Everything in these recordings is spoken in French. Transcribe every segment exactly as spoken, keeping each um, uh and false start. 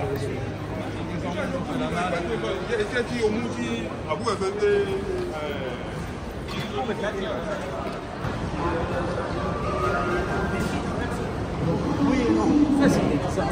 Iṣẹ́ tí o mú tí àbúrò ẹ̀fẹ́ pé oui, non, ça c'est ça.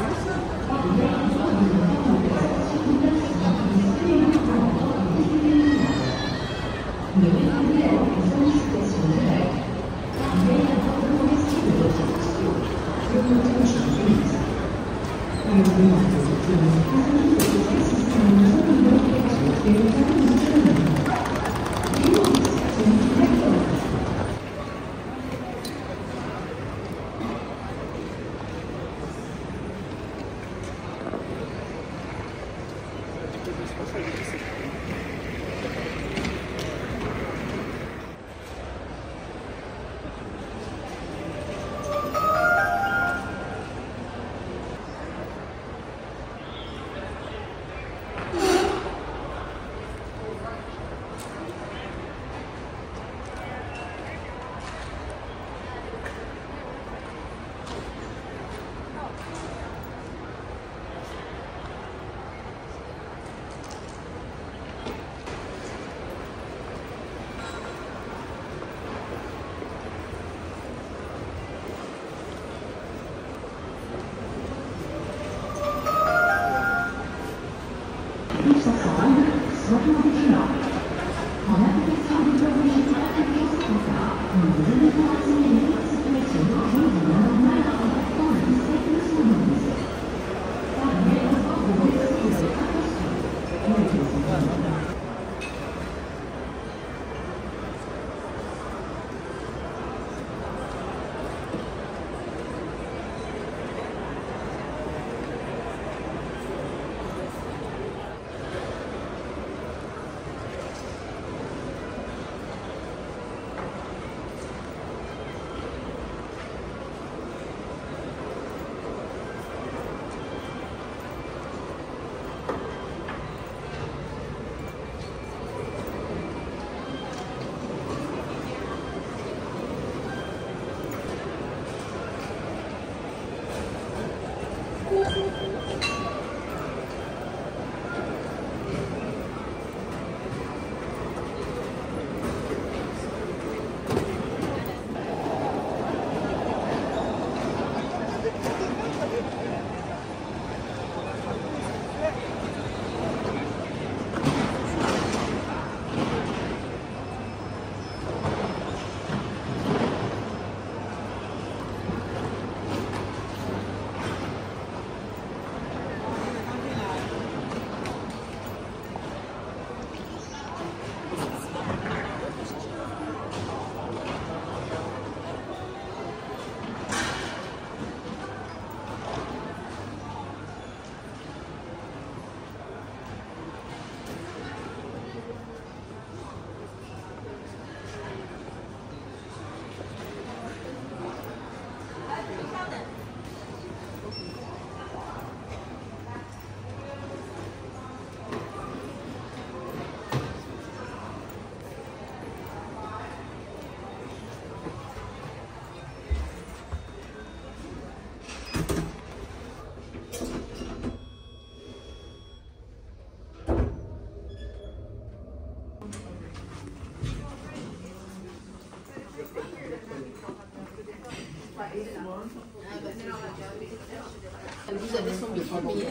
Vous avez son billet.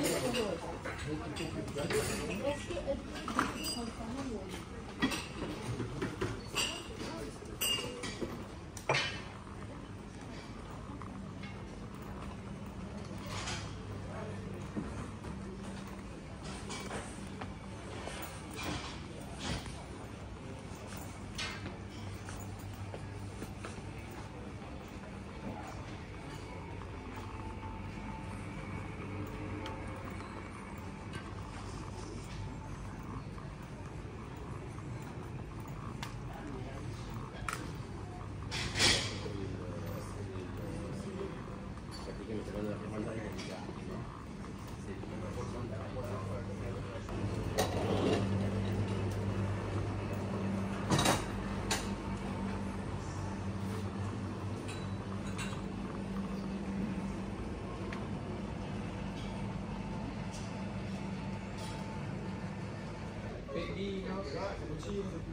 vino, cappuccino.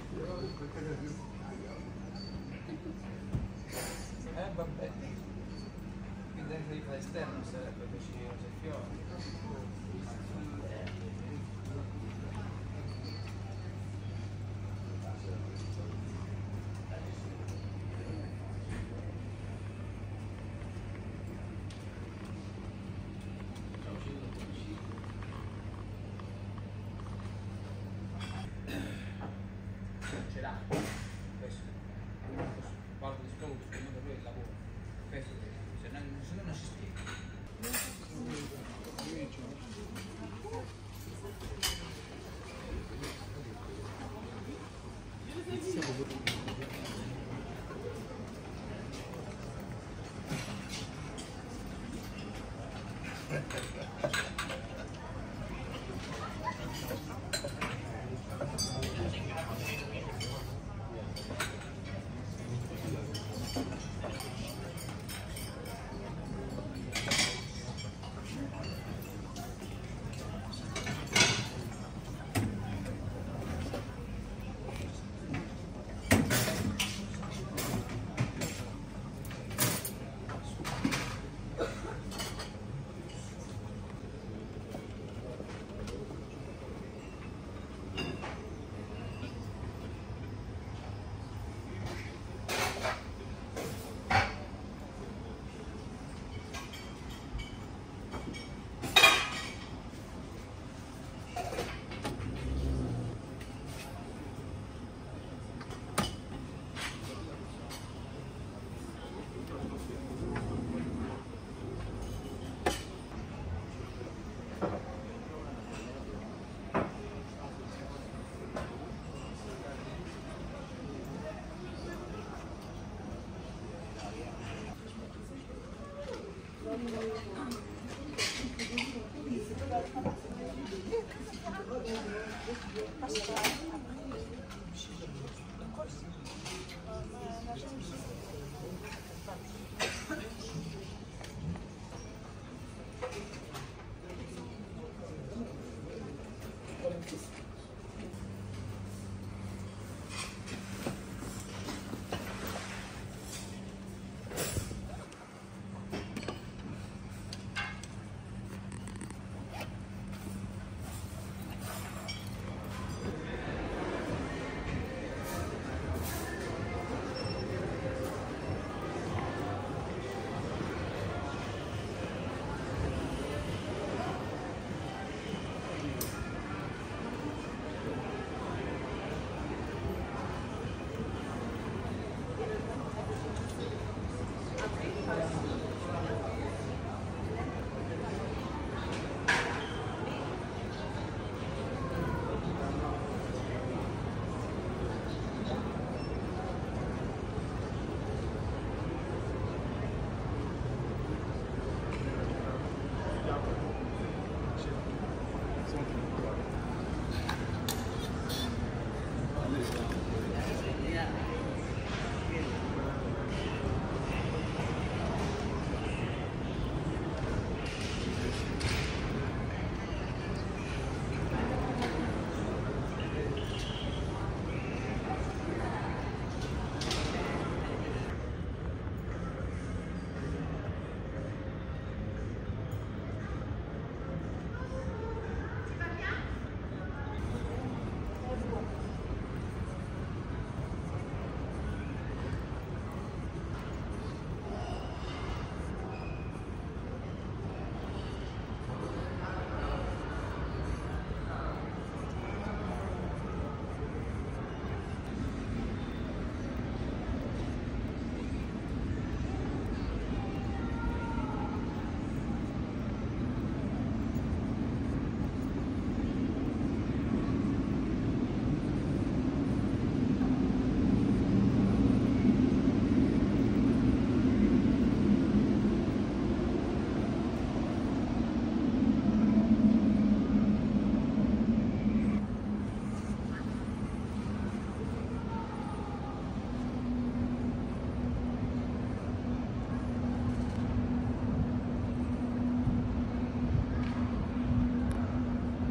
Eh vabbè. Quindi anche lì all'esterno sarebbe così rose e fiori. Ce l'ha, questo, guarda di scopo, secondo me il lavoro, questo, se no, se no non si spiega.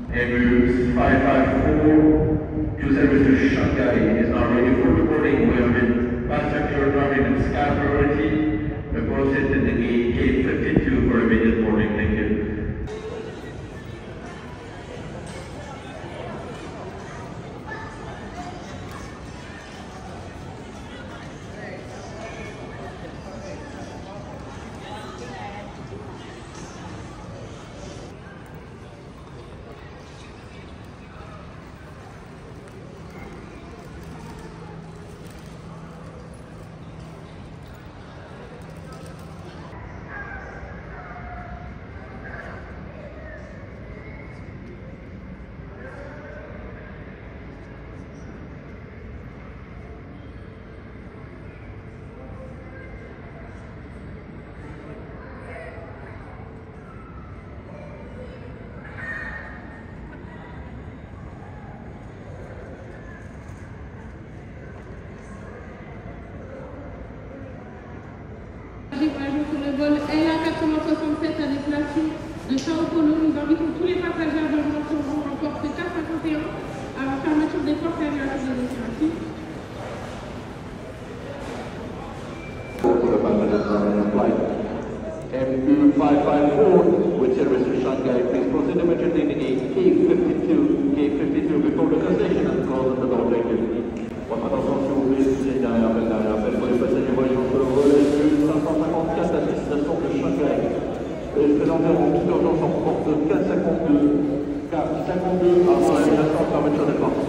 Airbus five five four to service to Shanghai is now ready for reporting. We have been passenger traveling with sky priority. The process in the gate K fifty-two for immediate boarding. Thank you. Sur le vol L A quatre cent soixante-sept à déplacer de Sao Paulo, nous invitons tous les passagers à rejoindre sur le port K cinquante et un à la fermeture des portes et à la démocratie. M U five five four with service to Shanghai, please proceed immediately in the gate K fifty-two, K fifty-two before the concession and close the door. Thank you. Votre attention s'il vous plaît, c'est derrière, appel derrière, appel pour les passagers voyageant sur le vol M U cinq cent cinquante-quatre à destination de Shanghai. Veuillez se présenter en toute urgence en porte K cinquante-deux, K cinquante-deux avant la réalisation de fermeture des portes.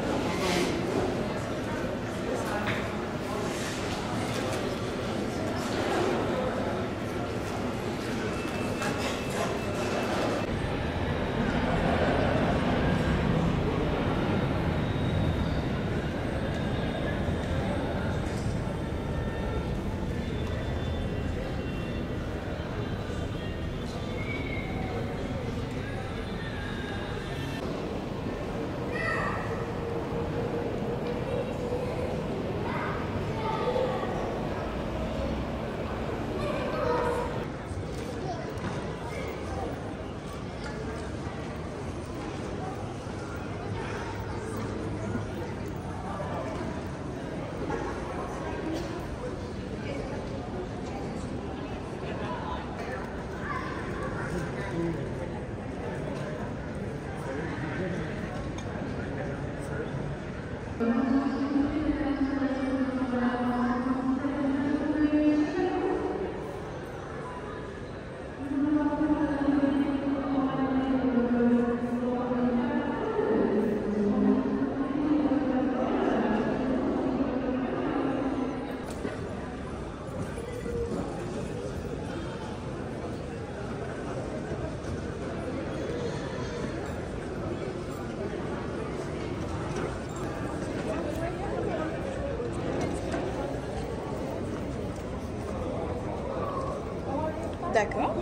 D'accord.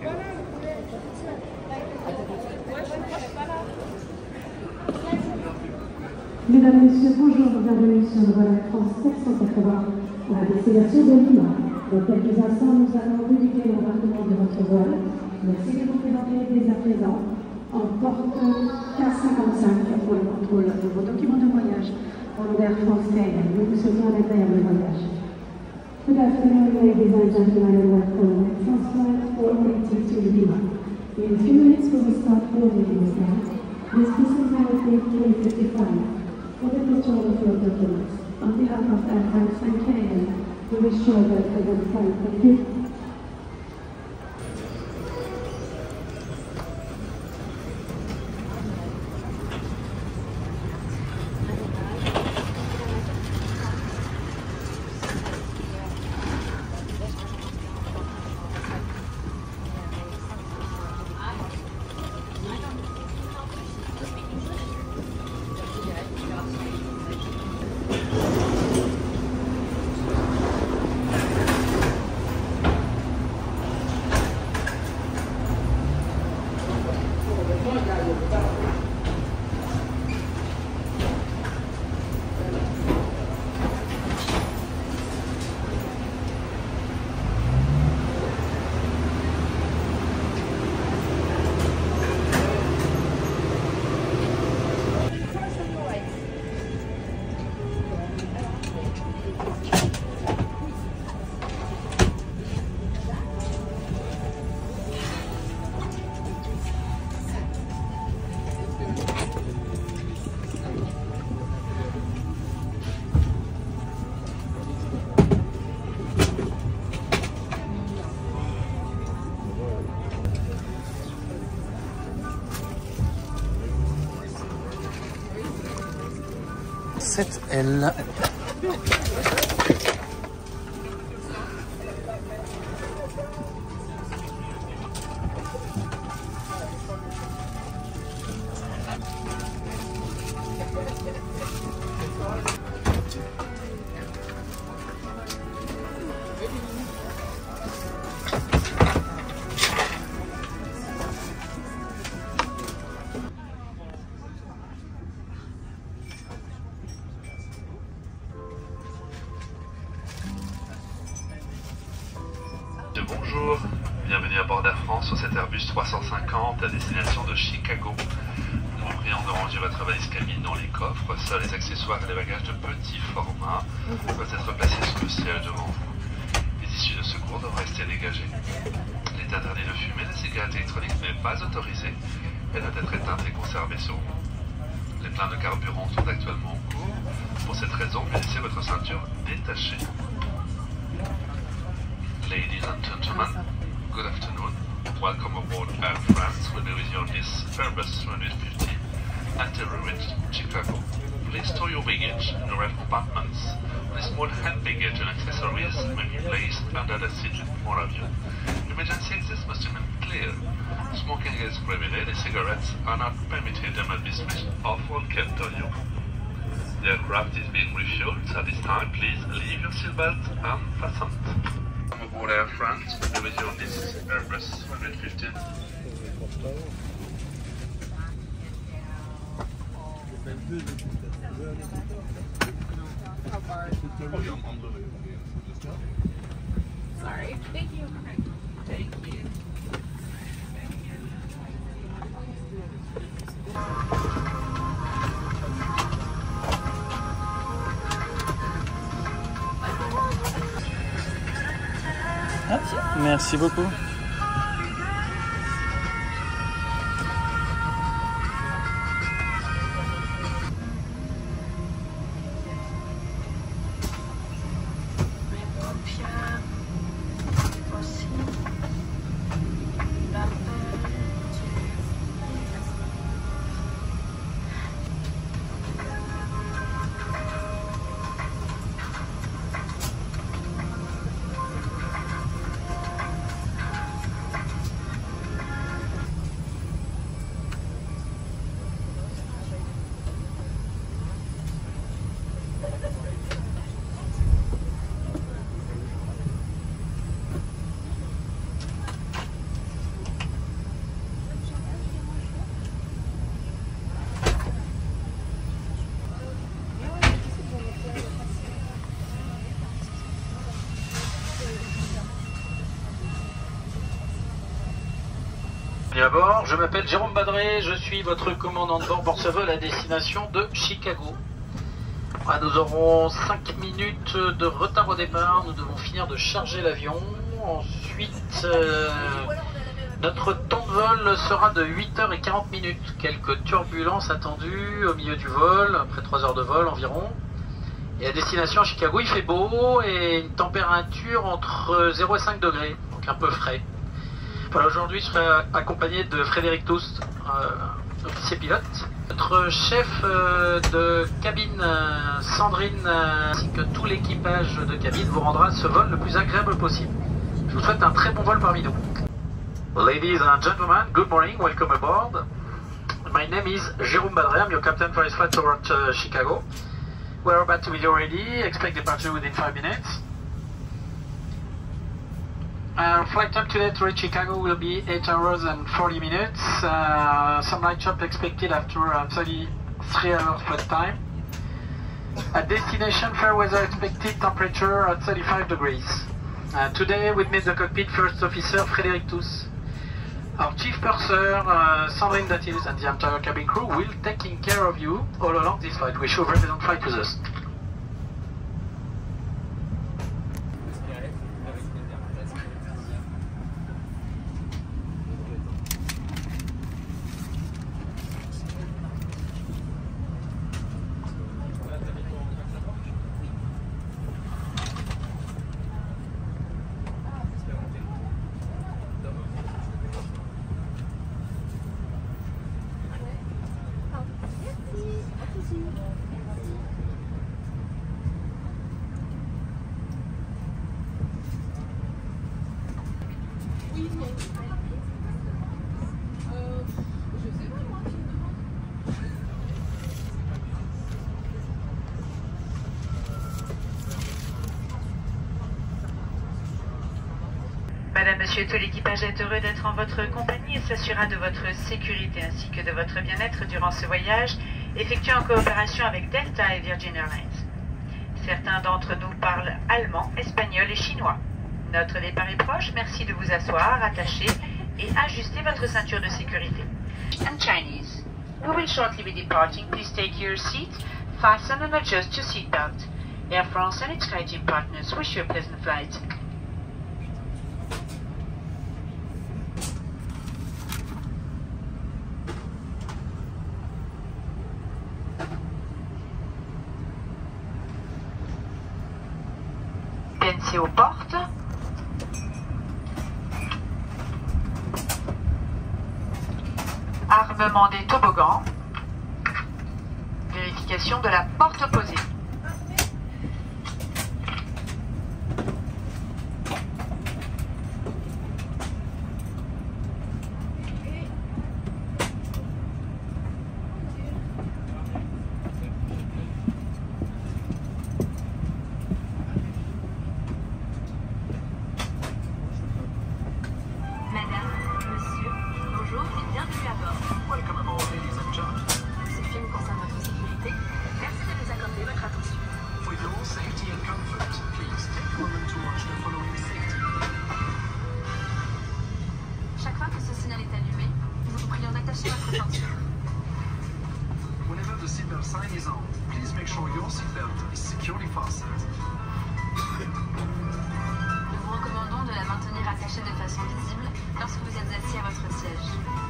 Mesdames, Messieurs, bonjour, bienvenue sur le vol Air France sept cent quatre-vingts à la destination de Lima. Dans quelques instants, nous allons débuter l'embarquement de votre vol. Merci de vous présenter dès à présent en porte K cinquante-cinq pour le contrôle de vos documents de voyage pour l'Air France KLM. Nous vous souhaitons un agréable voyage. Good afternoon, ladies and gentlemen, and welcome. Air France flight four eighty to Lima. In a few minutes, we will start boarding this flight. This passenger will take K fifty-five. For the control of your documents, on behalf of Air France and K L M, we wish you a very pleasant flight. Thank you. sept L. Bonjour, bienvenue à bord d'Air France sur cet Airbus trois cent cinquante à destination de Chicago. Nous vous prions de ranger votre valise cabine dans les coffres. Seuls les accessoires et les bagages de petit format doivent être placés sous le siège devant vous. Les issues de secours doivent rester dégagées. Il est interdit de fumer, la cigarette électronique n'est pas autorisée. Elle doit être éteinte et conservée sur vous. Les pleins de carburant sont actuellement en cours. Pour cette raison, laissez votre ceinture détachée. Ladies and gentlemen, good afternoon. Welcome aboard Air France. We'll be with you on this Airbus three fifty until we reach Chicago. Please store your baggage in the right compartments. Only small hand baggage and accessories may be placed under the seat in front of you. Emergency exits must remain clear. Smoking is prohibited. The cigarettes are not permitted and must be switched off or kept on you. The aircraft is being refueled. At this time, please leave your seatbelt unfastened. Aboard Air France, we'll be with you on this Airbus three fifty. Sorry. Thank you. Thank you. Merci beaucoup. À bord, je m'appelle Jérôme Badré, je suis votre commandant de bord pour ce vol à destination de Chicago. Ah, nous aurons cinq minutes de retard au départ, nous devons finir de charger l'avion. Ensuite, euh, notre temps de vol sera de huit heures quarante minutes. Quelques turbulences attendues au milieu du vol, après trois heures de vol environ. Et à destination à Chicago, il fait beau et une température entre zéro et cinq degrés, donc un peu frais. Voilà, aujourd'hui, je serai accompagné de Frédéric Toust, euh, officier pilote. Notre chef euh, de cabine, euh, Sandrine, euh, ainsi que tout l'équipage de cabine vous rendra ce vol le plus agréable possible. Je vous souhaite un très bon vol parmi nous. Ladies and gentlemen, good morning, welcome aboard. My name is Jérôme Badré, I'm your captain for this flight toward uh, Chicago. We're about to be ready, expect departure within five minutes. Our flight time today to reach Chicago will be eight hours and forty minutes. Uh, some light chop expected after uh, thirty-three hours flight time. At destination, fair weather expected, temperature at thirty-five degrees. Uh, today with me in the cockpit, First Officer Frédéric Toust. Our Chief Purser, uh, Sandrine Datilus, and the entire cabin crew will taking care of you all along this flight. Wish you a very pleasant flight with us. Madame, Monsieur, tout l'équipage est heureux d'être en votre compagnie et s'assurera de votre sécurité ainsi que de votre bien-être durant ce voyage, effectué en coopération avec Delta et Virgin Airlines. Certains d'entre nous parlent allemand, espagnol et chinois. Notre départ est proche, merci de vous asseoir, attacher et ajuster votre ceinture de sécurité. And Chinese. We will shortly be departing. Please take your seat, fasten and adjust your seatbelt. Air France and its SkyTeam partners wish you a pleasant flight. P N C aux portes. Armement des toboggans. Vérification de la porte opposée. Whenever the seatbelt sign is on, please make sure your seatbelt is securely fastened. Nous vous recommandons de la maintenir attachée de façon visible lorsque vous êtes assis à votre siège.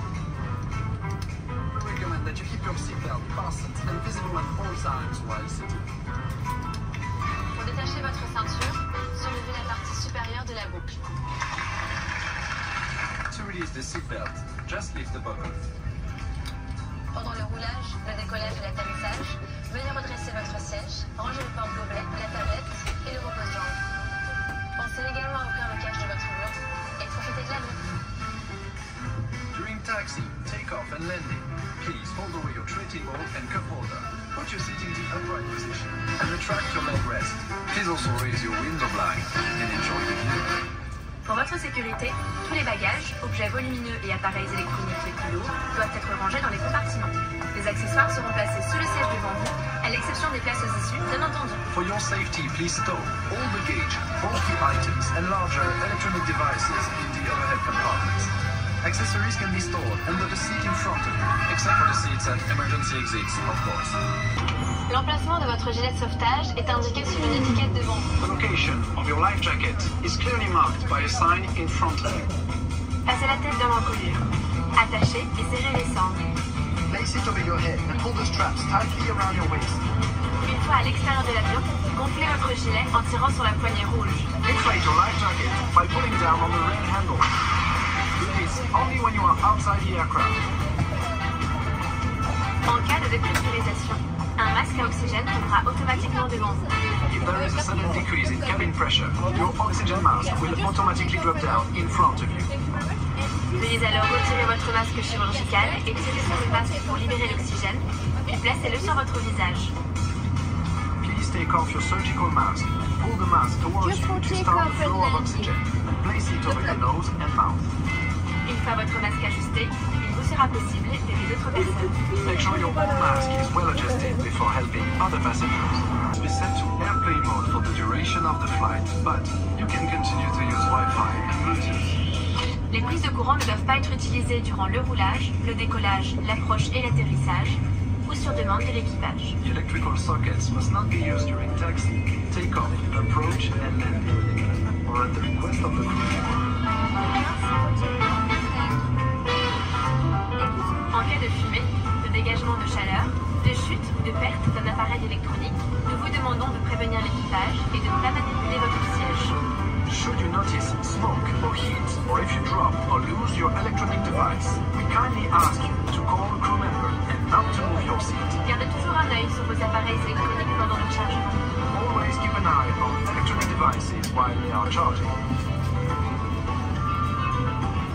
We recommend that you keep your seatbelt fastened and visible at all times while sitting. Pour détacher votre ceinture, soulevez la partie supérieure de la boucle. To release the seatbelt, just lift the buckle. Pendant le roulage, le décollage et l'atterrissage, veuillez redresser votre siège, ranger le porte-gobelet, la tablette et le repose-jambes. Pensez également à ouvrir le cache de votre volant et profitez de la vue. During taxi, take-off and landing, please hold away your tray table and cup holder. Put your seat in the upright position and retract your leg rest. Please also raise your window blind and enjoy the view. Pour votre sécurité, tous les bagages, objets volumineux et appareils électroniques les plus lourds doivent être rangés dans les compartiments. Les accessoires seront placés sous le siège devant vous, à l'exception des places issues, bien entendu. For your safety, please stow all baggage, bulky items and larger electronic devices in the overhead compartments. Accessories can be stored under the seat in front of you, except for the seats at emergency exits, of course. L'emplacement de votre gilet de sauvetage est indiqué sur une étiquette devant vous. The location of your life jacket is clearly marked by a sign in front of you. Passez la tête dans l'encolure. Attachez et serrez les sangles. Place it over your head and pull the straps tightly around your waist. Une fois à l'extérieur de l'avion, gonflez votre gilet en tirant sur la poignée rouge. Inflate your life jacket by pulling down on the red handle. Do this only when you are outside the aircraft. En cas de dépressurisation, un masque à oxygène tournera automatiquement devant vous. If there is a sudden decrease in cabin pressure, your oxygen mask will automatically drop down in front of you. Veuillez alors retirer votre masque chirurgical et tirer sur le masque pour libérer l'oxygène, puis placez-le sur votre visage. Please take off your surgical mask. Pull the mask towards you to start the flow of oxygen and place it over your nose and mouth. Une fois votre masque ajusté, il vous sera possible d'aider d'autres personnes. Make sure your own mask is well adjusted before helping other passengers. Be set to airplane mode for the duration of the flight, but you can continue to use Wi-Fi and Bluetooth. Les prises de courant ne doivent pas être utilisées durant le roulage, le décollage, l'approche et l'atterrissage, ou sur demande de l'équipage. The electrical sockets must not be used during taxi, take-off, approach and landing, or at the request of the crew. En cas de fumée, de dégagement de chaleur, de chute ou de perte d'un appareil électronique, nous vous demandons de prévenir l'équipage et de ne pas manipuler votre siège. Should you notice smoke or heat, or if you drop or lose your electronic device, we kindly ask you to call a crew member and not to move your seat. Gardez toujours un œil sur vos appareils électroniques pendant le chargement. Always keep an eye on electronic devices while they are charging.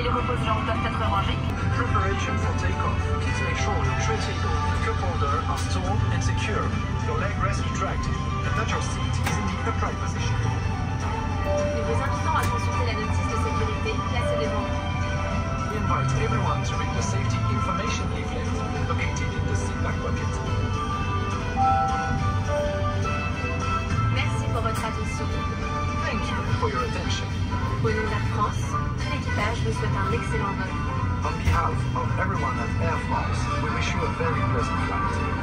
les repose-jambes doivent être rangés. Preparation for takeoff. Please make sure your tray table and cup holder are stored and secure. Your leg rest retracted, and that your seat is in the upright position. Nous vous invitons à consulter la notice de sécurité placée devant vous. We invite everyone to read the safety information leaflet located in the seat back pocket. Merci pour votre attention. Thank you for your attention. Au nom d'Air France, tout l'équipage vous souhaite un excellent vol. On behalf of everyone at Air France, we wish you a very pleasant flight.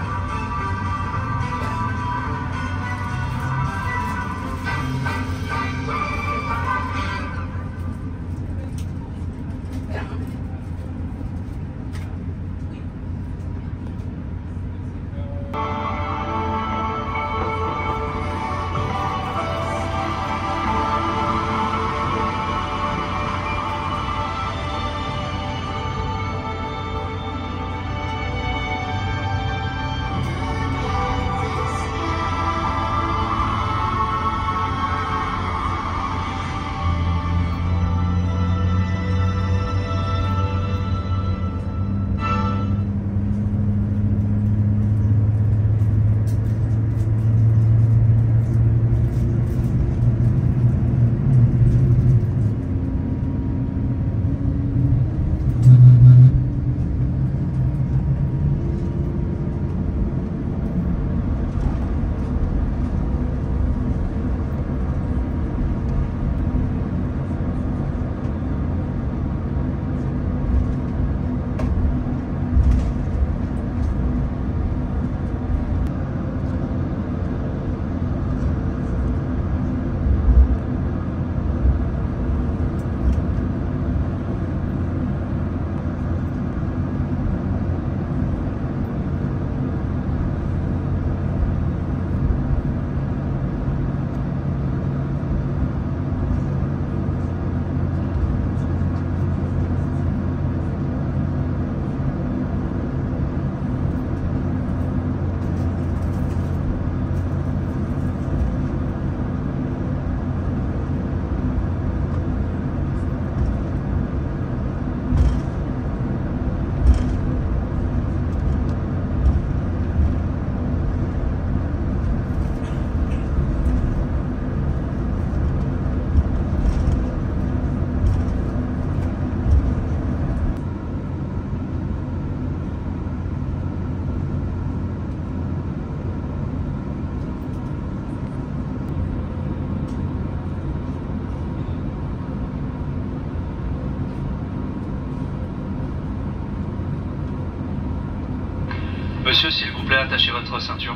Monsieur, s'il vous plaît, attachez votre ceinture.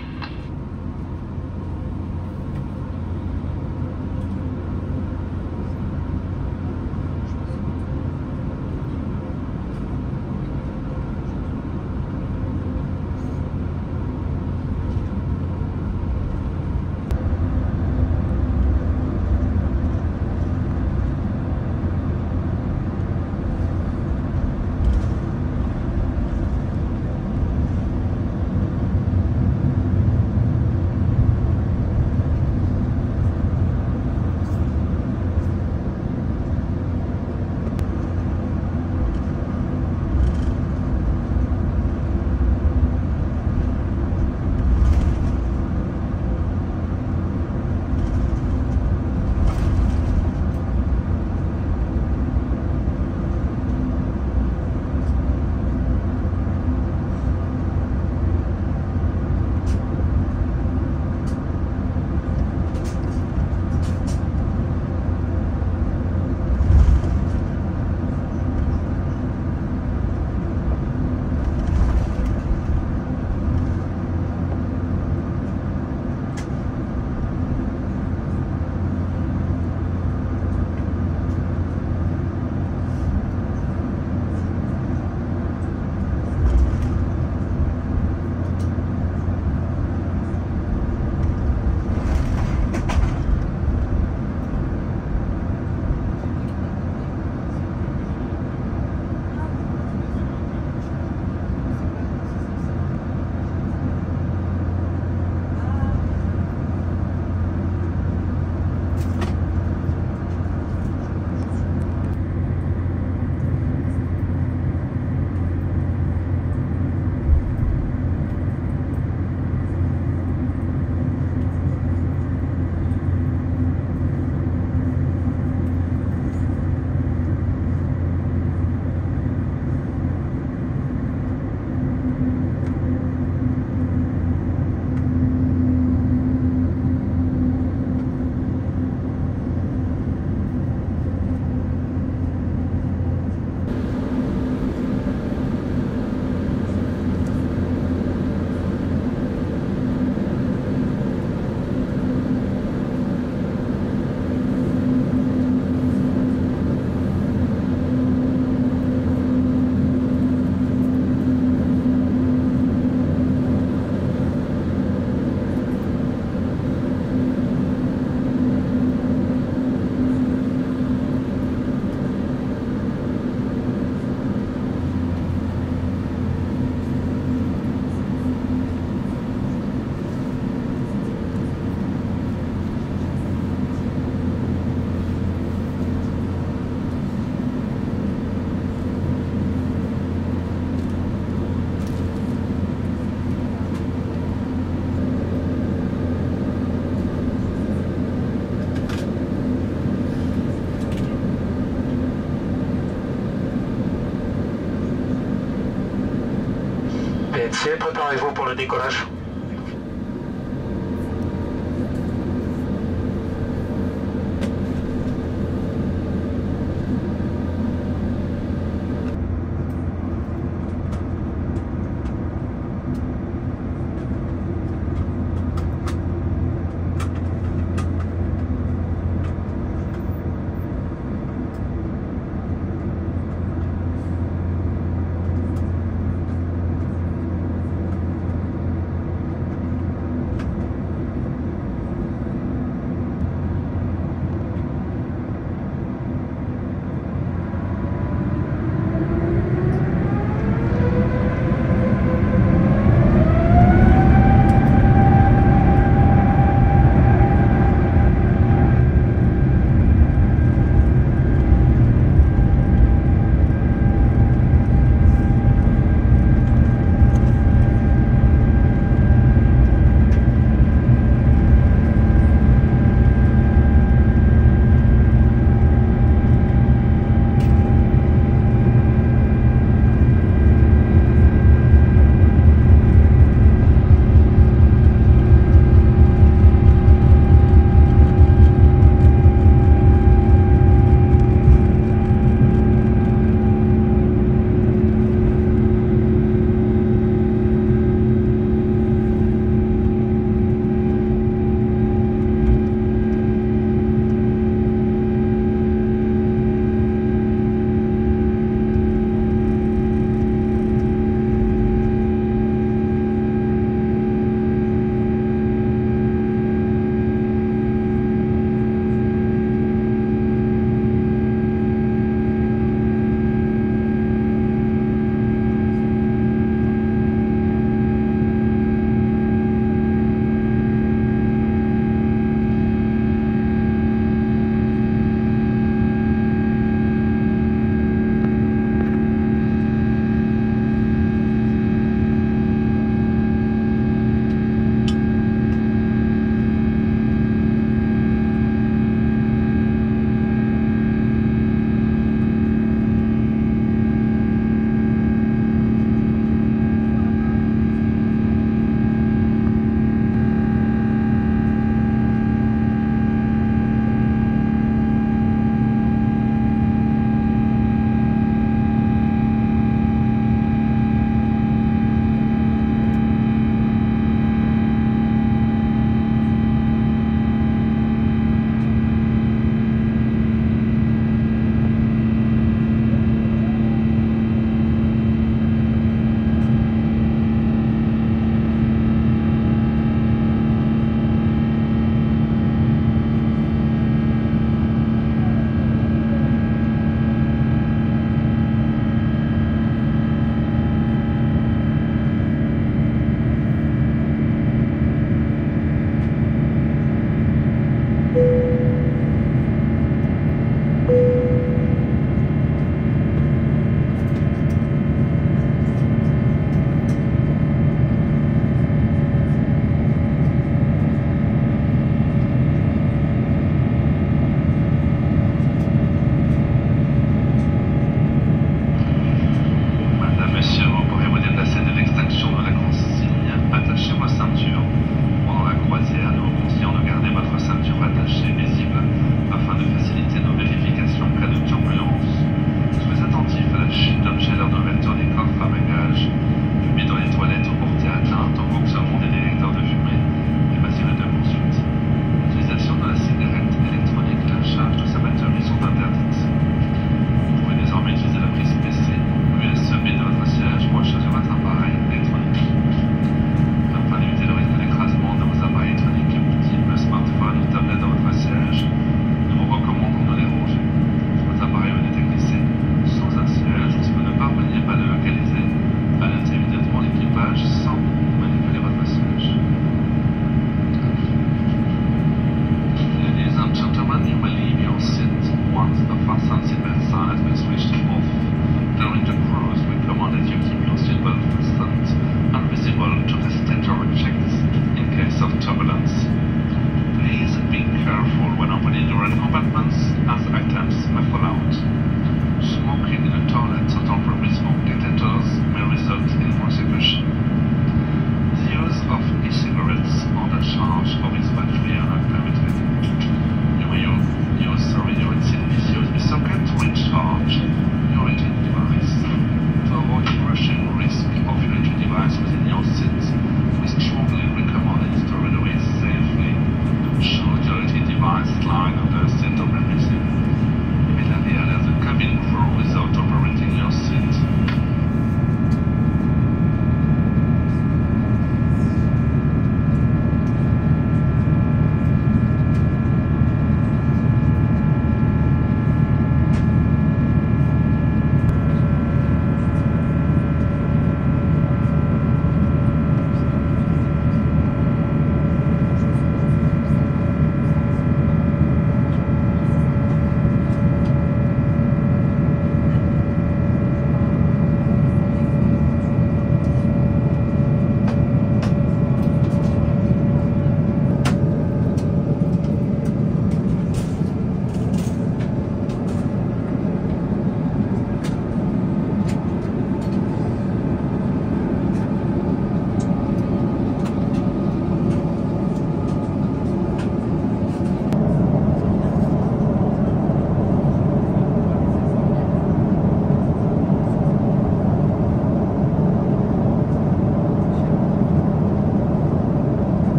V N C, préparez-vous pour le décollage.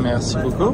Merci beaucoup.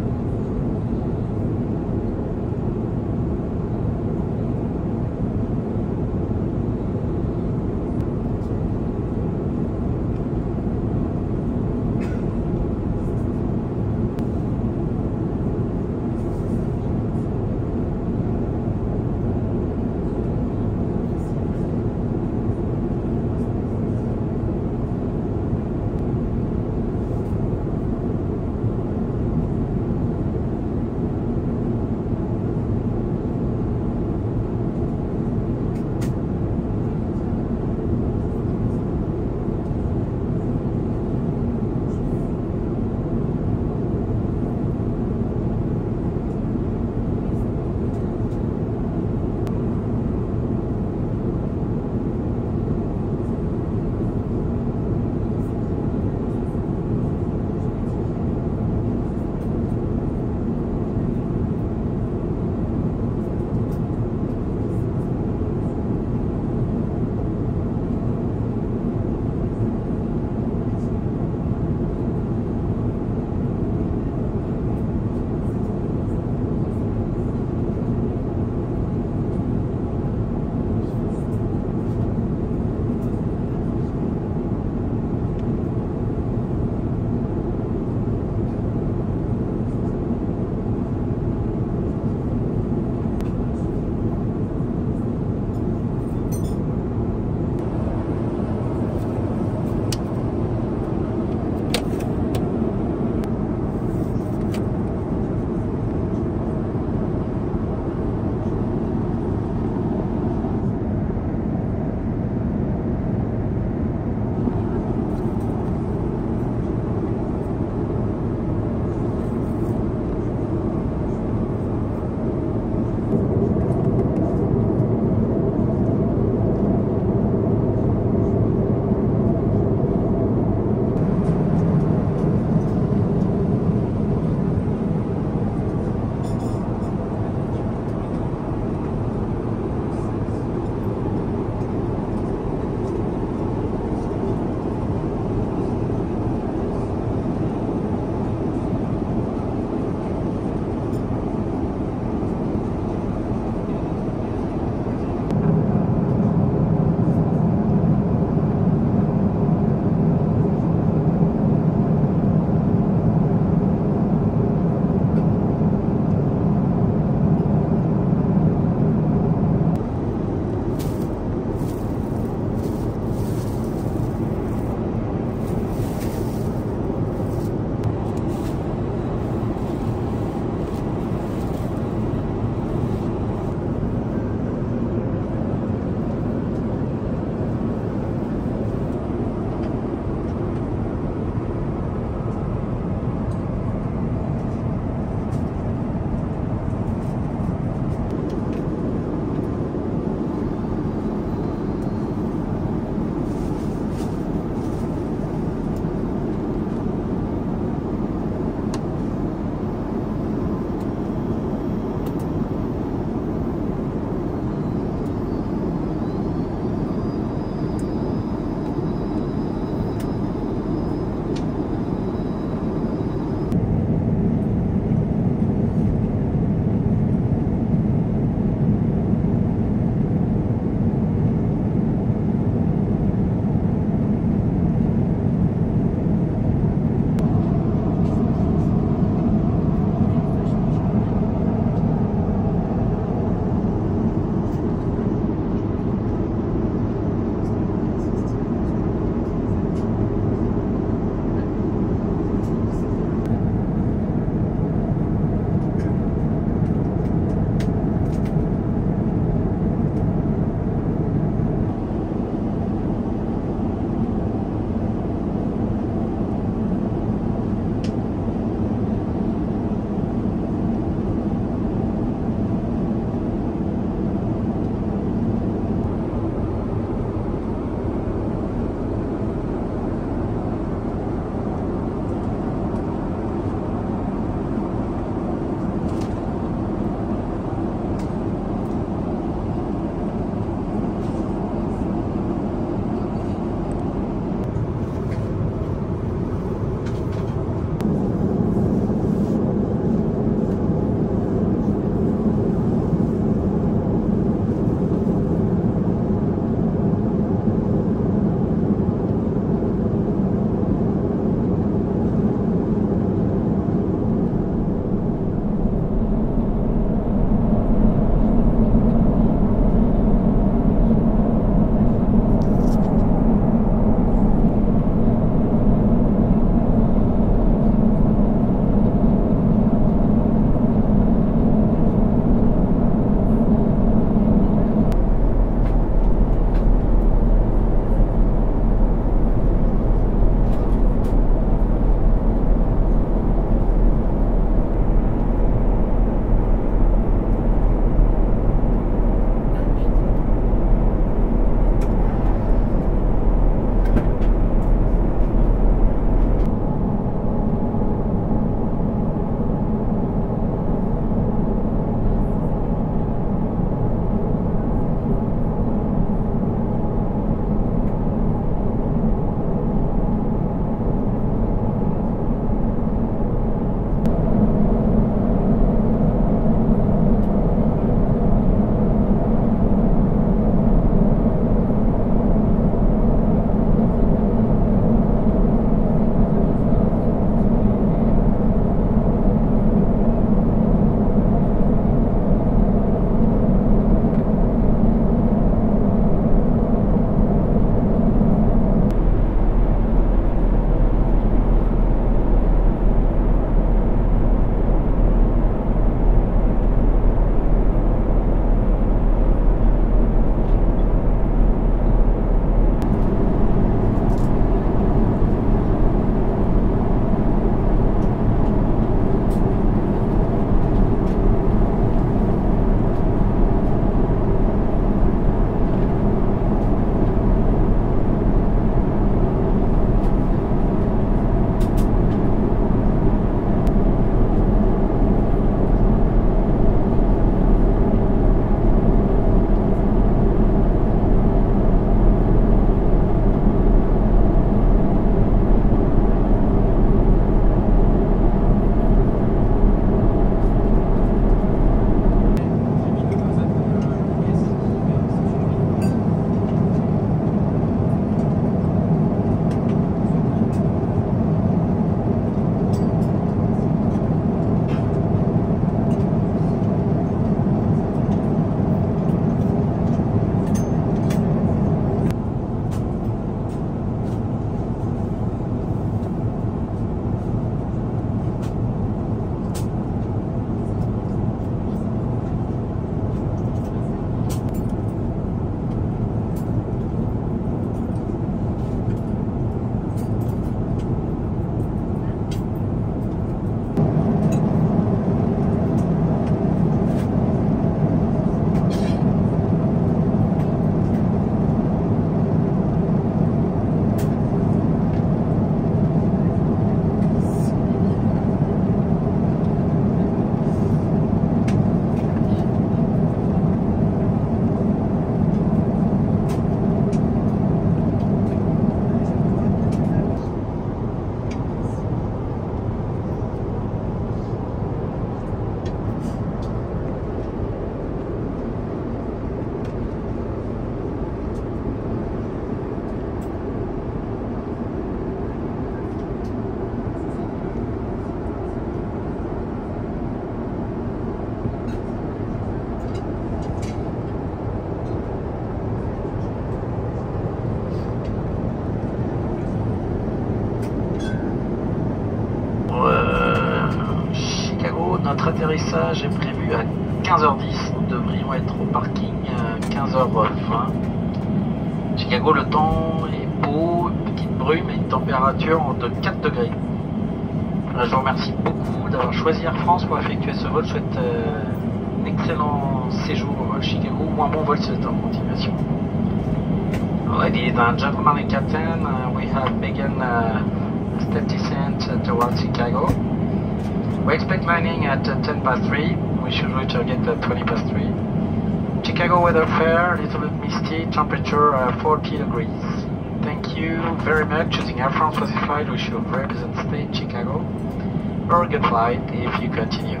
atterrissage est prévu à quinze heures dix. Nous devrions être au parking à quinze heures vingt. Chicago, le temps est beau, une petite brume et une température de quatre degrés. Je vous remercie beaucoup d'avoir choisi Air France pour effectuer ce vol. Je souhaite euh, un excellent séjour à Chicago ou un bon vol si vous êtes en continuation. Ladies and gentlemen and captain, uh, we have begun uh, a step descent towards Chicago. We expect landing at uh, ten past three. We should reach target at twenty past three. Chicago weather fair, a little bit misty, temperature uh, forty degrees. Thank you very much. Choosing Air France for this flight, wish you a very pleasant stay in Chicago. Or a good flight if you continue.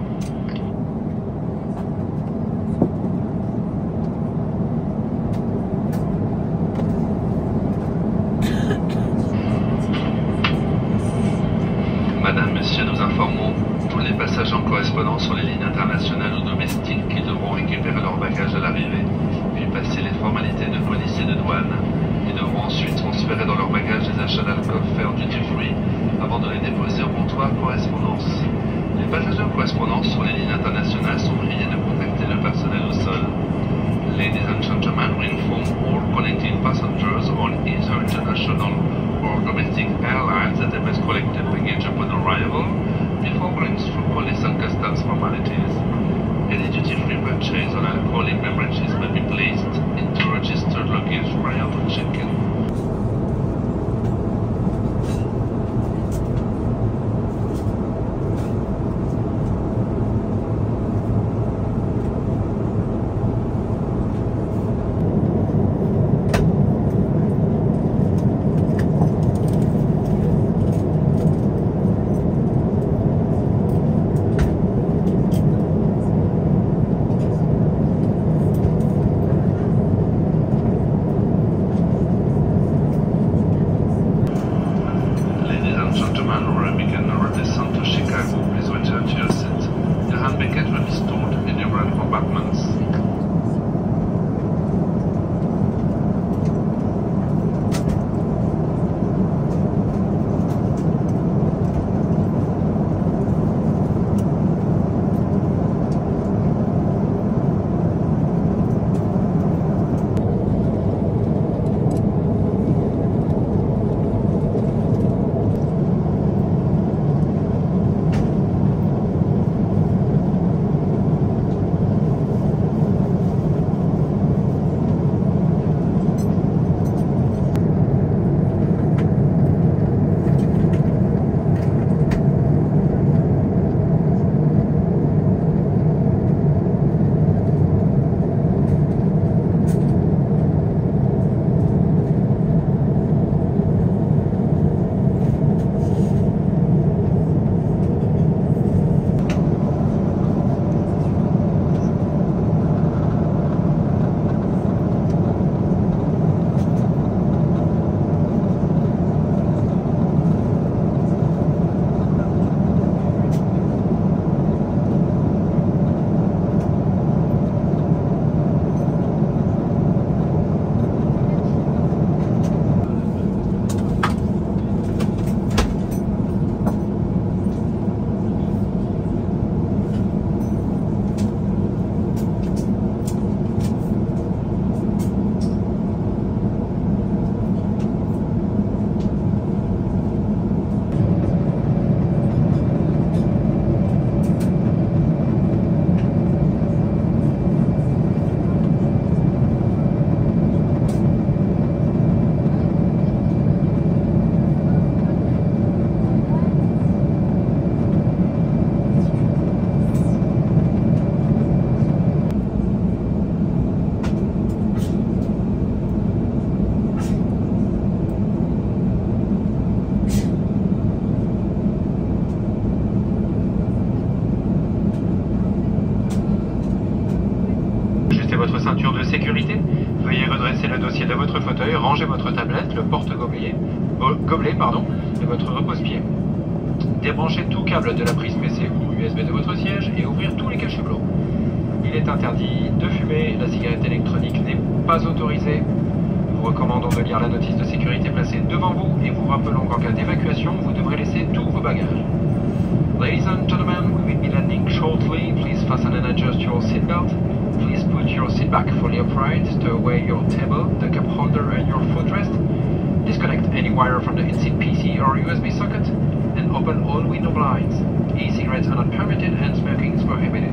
Madame, Monsieur, nous informons tous les passagers en correspondance sur les lignes internationales ou domestiques qui devront récupérer leur bagage à l'arrivée, puis passer les formalités de police et de douane, et devront ensuite transférer dans leur bagage les achats d'alcool faits en duty free avant de les déposer au comptoir correspondance. Les passagers en correspondance sur les lignes internationales sont priés de contacter le personnel au sol. Ladies and gentlemen, we inform all connecting passengers on either international or domestic airlines that they must collect their baggage upon arrival before going through police and customs formalities. Any duty-free purchase on alcoholic beverages may be placed into registered luggage prior to check-in. Votre ceinture de sécurité, veuillez redresser le dossier de votre fauteuil, ranger votre tablette, le porte-gobelet gobelet, pardon, de votre repose-pied. Débranchez tout câble de la prise P C ou U S B de votre siège et ouvrir tous les cache-blots. Il est interdit de fumer, la cigarette électronique n'est pas autorisée. Nous vous recommandons de lire la notice de sécurité placée devant vous et vous rappelons qu'en cas d'évacuation, vous devrez laisser tous vos bagages. Ladies and gentlemen, we will be landing shortly. Please fasten and adjust your seatbelt. Please put your seat back fully upright, stow away your table, the cup holder and your footrest. Disconnect any wire from the in-seat P C or U S B socket, and open all window blinds. E-cigarettes are not permitted and smoking is prohibited.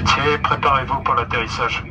Metier, préparez-vous pour l'atterrissage.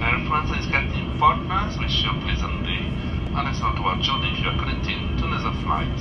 Air France and Captain partners wish you a pleasant day and a start to our journey if you are connecting to another flight.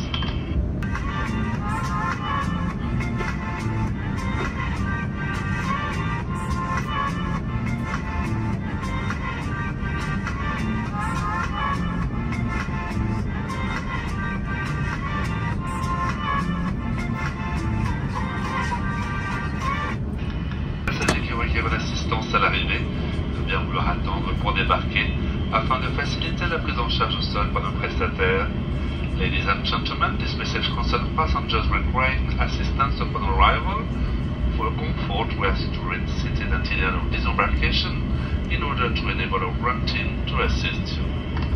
L'assistance à l'arrivée de bien vouloir attendre pour débarquer afin de faciliter la prise en charge au sol par nos prestataires. Ladies and gentlemen, this message concerns passengers requiring assistance upon arrival. For comfort, we ask to remain seated until the end of disembarkation in order to enable our ground team to assist you.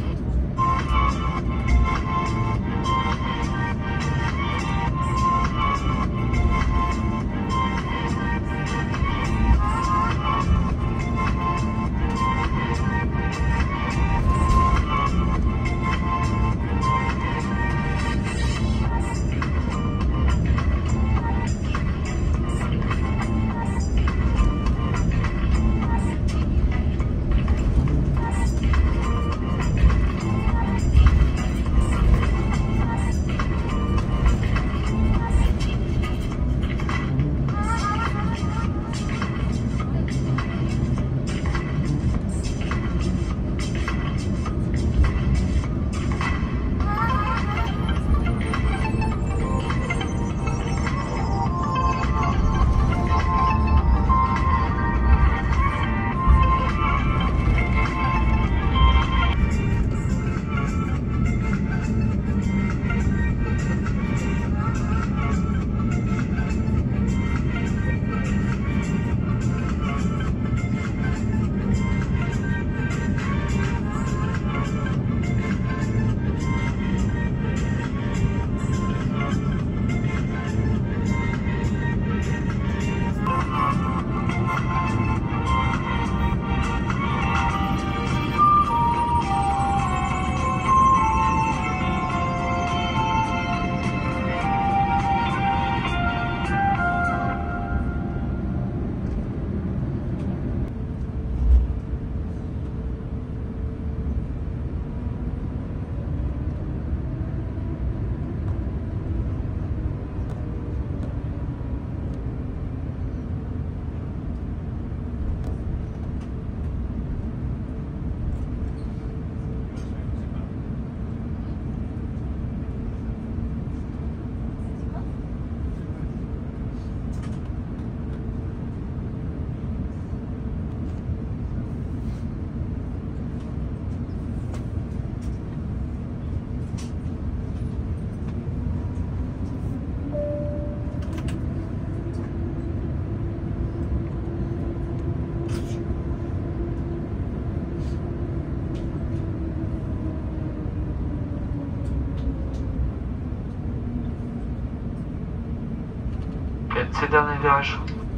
Ces derniers virages.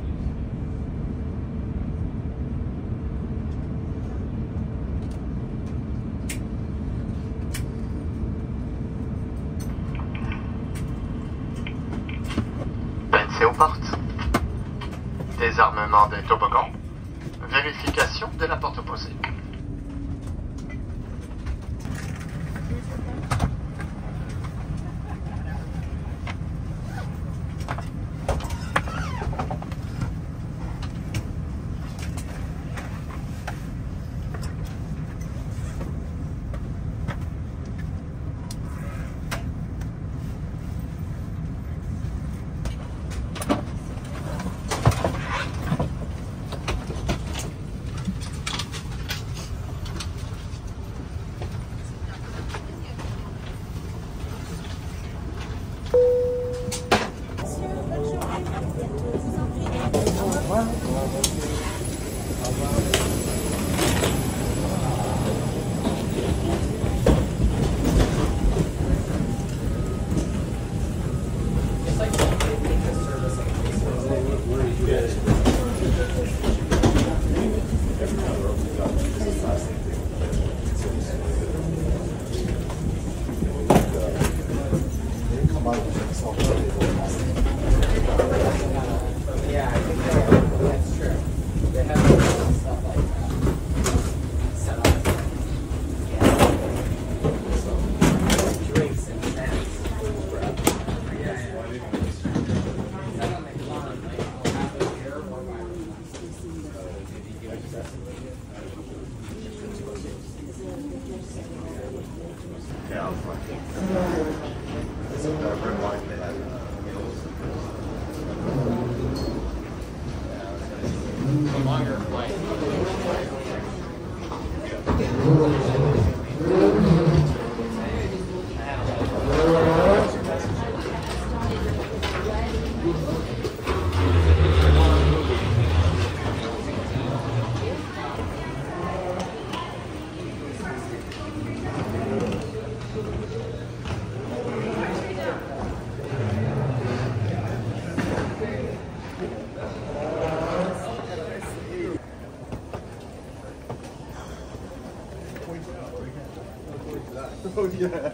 Pensez aux portes. Désarmement des toboggans. Vérification de la porte opposée. longer flight. Oh, yeah.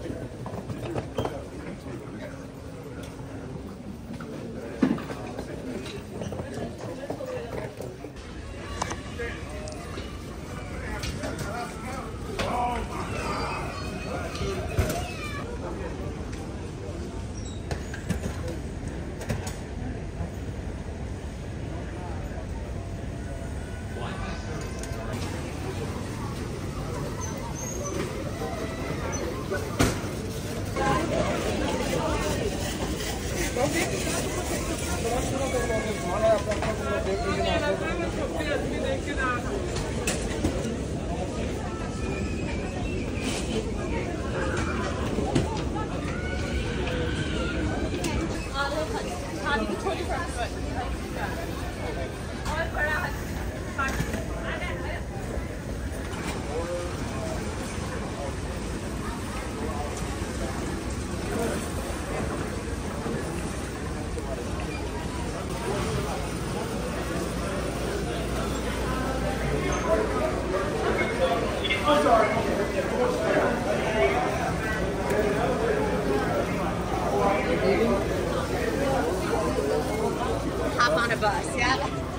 Hop on a bus, yeah?